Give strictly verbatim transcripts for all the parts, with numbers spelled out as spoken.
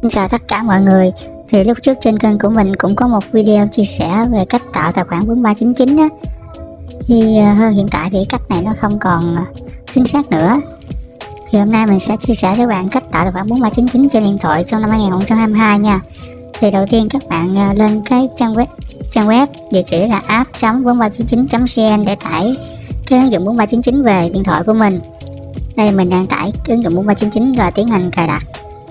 Xin chào tất cả mọi người. Thì lúc trước trên kênh của mình cũng có một video chia sẻ về cách tạo tài khoản bốn ba chín chín á. Thì hơn hiện tại thì cách này nó không còn chính xác nữa. Thì hôm nay mình sẽ chia sẻ với các bạn cách tạo tài khoản bốn ba chín chín trên điện thoại trong năm hai nghìn không trăm hai mươi hai nha. Thì đầu tiên các bạn lên cái trang web trang web địa chỉ là app chấm bốn ba chín chín chấm cn để tải cái ứng dụng bốn ba chín chín về điện thoại của mình. Đây mình đang tải cái ứng dụng bốn ba chín chín và tiến hành cài đặt.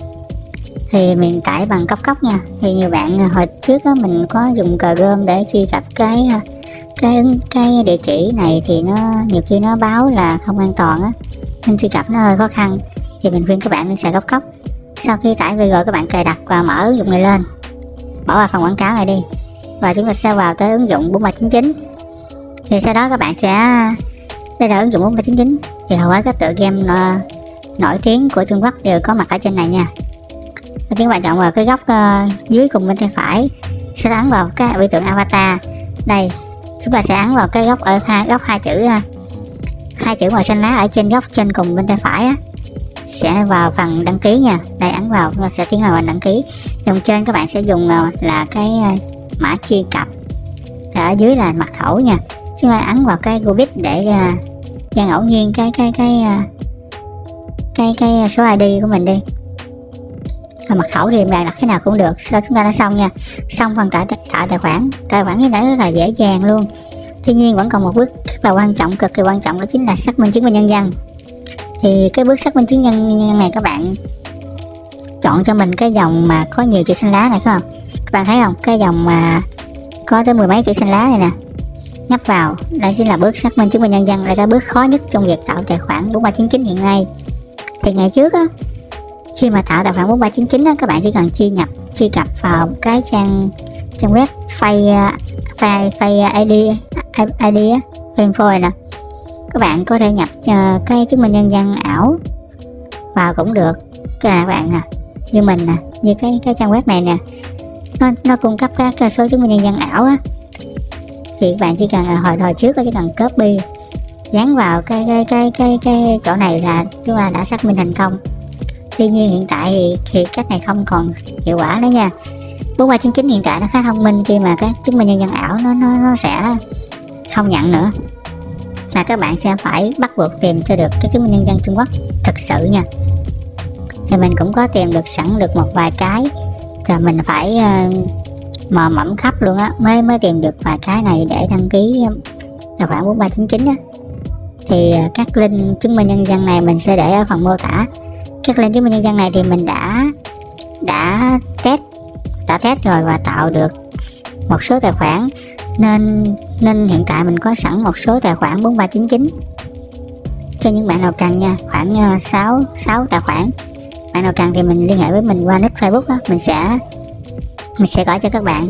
Thì mình tải bằng cấp cốc nha. Thì nhiều bạn hồi trước đó mình có dùng cờ gom để truy cập cái cái cái địa chỉ này thì nó nhiều khi nó báo là không an toàn á, nên truy cập nó hơi khó khăn. Thì mình khuyên các bạn nên xài cấp cốc. Sau khi tải về rồi các bạn cài đặt và mở ứng dụng này lên, bỏ vào phần quảng cáo này đi và chúng ta sẽ vào tới ứng dụng bốn ba chín chín. Thì sau đó các bạn sẽ, đây là ứng dụng bốn ba chín chín. Thì hầu hết các tựa game nổi tiếng của Trung Quốc đều có mặt ở trên này nha. Và các bạn chọn vào cái góc uh, dưới cùng bên tay phải, sẽ ấn vào cái biểu tượng avatar. Đây chúng ta sẽ ấn vào cái góc ở hai góc hai chữ uh, hai chữ màu xanh lá ở trên góc trên cùng bên tay phải á, sẽ vào phần đăng ký nha. Đây ấn vào chúng ta sẽ tiến vào đăng ký. Dòng trên các bạn sẽ dùng uh, là cái uh, mã truy cập, ở dưới là mật khẩu nha. Chúng ta ấn vào cái Google để uh, ra ngẫu nhiên cái cái cái uh, cái cái số i đê của mình đi. Mật khẩu thì bạn đặt cái nào cũng được. Sau chúng ta đã xong nha. Xong phần tạo tạo tài khoản. Tài khoản như đã rất là dễ dàng luôn. Tuy nhiên vẫn còn một bước rất là quan trọng, cực kỳ quan trọng, đó chính là xác minh chứng minh nhân dân. Thì cái bước xác minh chứng minh nhân dân này các bạn chọn cho mình cái dòng mà có nhiều chữ xanh lá này, phải không? Các bạn thấy không? Cái dòng mà có tới mười mấy chữ xanh lá này nè. Nhấp vào. Đây chính là bước xác minh chứng minh nhân dân, là cái bước khó nhất trong việc tạo tài khoản bốn ba chín chín hiện nay. Thì ngày trước á, khi mà tạo tài khoản bốn ba chín chín á, các bạn chỉ cần truy nhập truy cập vào cái trang trang web Face Face Face i đê i đê á, Info nè. Các bạn có thể nhập uh, cái chứng minh nhân dân ảo vào cũng được. Các bạn nè, như mình nè, như cái cái trang web này nè, nó nó cung cấp các cái số chứng minh nhân dân ảo á. Thì các bạn chỉ cần uh, hồi hồi trước chỉ cần copy dán vào cái cái cái cái cái chỗ này là chúng ta đã xác minh thành công. Tuy nhiên hiện tại thì, thì cách này không còn hiệu quả nữa nha. bốn ba chín chín hiện tại nó khá thông minh khi mà cái chứng minh nhân dân ảo nó nó nó sẽ không nhận nữa, mà các bạn sẽ phải bắt buộc tìm cho được cái chứng minh nhân dân Trung Quốc thực sự nha. Thì mình cũng có tìm được sẵn được một vài cái, rồi mình phải uh, mò mẫm khắp luôn á mới mới tìm được vài cái này để đăng ký tài khoản bốn ba chín chín á. Thì uh, các link chứng minh nhân dân này mình sẽ để ở phần mô tả. Các link chứng minh nhân dân này thì mình đã đã test đã test rồi và tạo được một số tài khoản, nên nên hiện tại mình có sẵn một số tài khoản bốn ba chín chín cho những bạn nào cần nha, khoảng sáu sáu tài khoản. Bạn nào cần thì mình liên hệ với mình qua nick Facebook đó, mình sẽ mình sẽ gửi cho các bạn.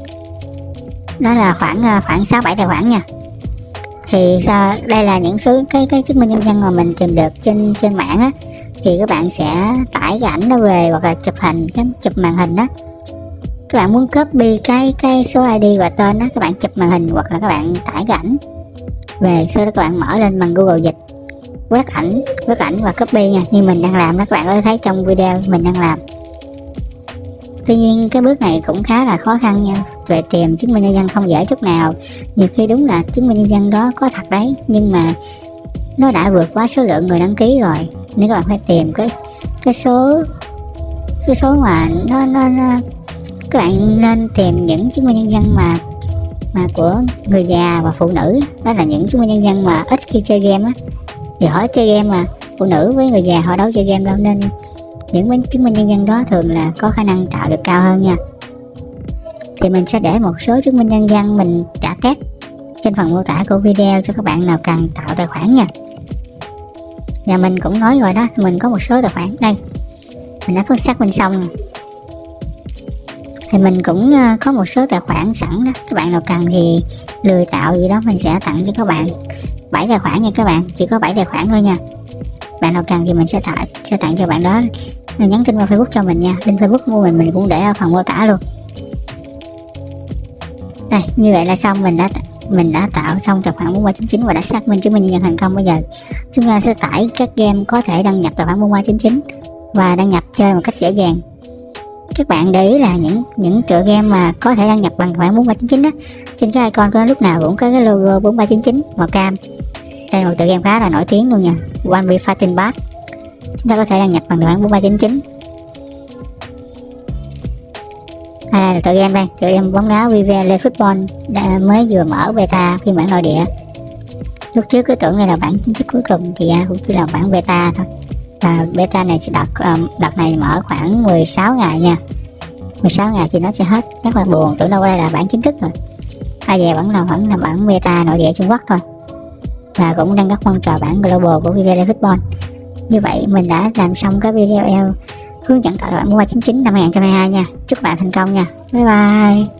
Đó là khoảng khoảng sáu bảy tài khoản nha. Thì sao đây là những số cái cái chứng minh nhân dân mà mình tìm được trên trên mạng á. Thì các bạn sẽ tải cái ảnh đó về hoặc là chụp hình, cái chụp màn hình đó. Các bạn muốn copy cái cái số i đê và tên đó, các bạn chụp màn hình hoặc là các bạn tải cái ảnh về, sau đó các bạn mở lên bằng Google Dịch, quét ảnh quét ảnh và copy nha, như mình đang làm đó. Các bạn có thể thấy trong video mình đang làm. Tuy nhiên cái bước này cũng khá là khó khăn nha. Về tìm chứng minh nhân dân không dễ chút nào. Nhiều khi đúng là chứng minh nhân dân đó có thật đấy, nhưng mà nó đã vượt quá số lượng người đăng ký rồi, nên các bạn phải tìm cái cái số cái số mà nó nó, nó các bạn nên tìm những chứng minh nhân dân mà mà của người già và phụ nữ. Đó là những chứng minh nhân dân mà ít khi chơi game á. Thì họ chơi game mà phụ nữ với người già họ đâu chơi game đâu, nên những chứng minh nhân dân đó thường là có khả năng tạo được cao hơn nha. Thì mình sẽ để một số chứng minh nhân dân mình đã test trên phần mô tả của video cho các bạn nào cần tạo tài khoản nha. Và mình cũng nói rồi đó, mình có một số tài khoản đây, mình đã phân xác minh xong rồi. Thì mình cũng có một số tài khoản sẵn đó. Các bạn nào cần thì lười tạo gì đó mình sẽ tặng cho các bạn bảy tài khoản nha các bạn, chỉ có bảy tài khoản thôi nha. Bạn nào cần thì mình sẽ tặng sẽ tặng cho bạn đó, nhắn tin qua Facebook cho mình nha. Link Facebook của mình mình cũng để ở phần mô tả luôn. Đây, như vậy là xong, mình đã mình đã tạo xong tài khoản bốn ba chín chín và đã xác minh chứng minh nhân dân thành công. Bây giờ chúng ta sẽ tải các game có thể đăng nhập tài khoản bốn ba chín chín và đăng nhập chơi một cách dễ dàng. các bạn để ý là những những tựa game mà có thể đăng nhập bằng khoản bốn ba chín chín á, trên cái icon của nó lúc nào cũng có cái logo bốn ba chín chín màu cam. Đây là một tựa game khá là nổi tiếng luôn nha, One Piece Fighting Pass. Chúng ta có thể đăng nhập bằng khoản bốn ba chín chín. Đây là tựa game đây, tựa game bóng đá Vive Le Football đã mới vừa mở beta phiên bản nội địa. Lúc trước cứ tưởng đây là bản chính thức cuối cùng thì ra cũng chỉ là bản beta thôi. Và beta này sẽ đợt đợt này mở khoảng mười sáu ngày nha, mười sáu ngày thì nó sẽ hết. Rất là buồn, tưởng đâu đây là bản chính thức rồi. Ai về vẫn là vẫn là bản beta nội địa Trung Quốc thôi, và cũng đang rất mong chờ bản global của Vive Le Football. Như vậy mình đã làm xong cái video hướng dẫn tạo bản bốn ba chín chín năm hai không hai hai nha. Chúc bạn thành công nha. Bye bye.